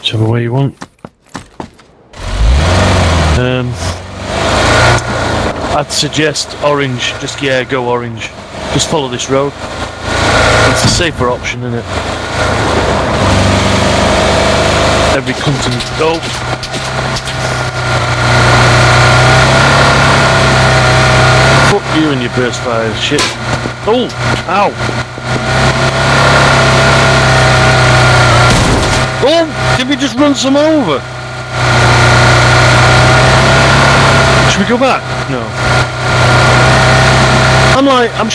Whichever way you want. I'd suggest orange. Just go orange. Just follow this road. It's a safer option, isn't it? Every continent. Oh! Fuck you and your burst fire shit. Oh! Ow! Oh! Did we just run some over? Should we go back? No. I'm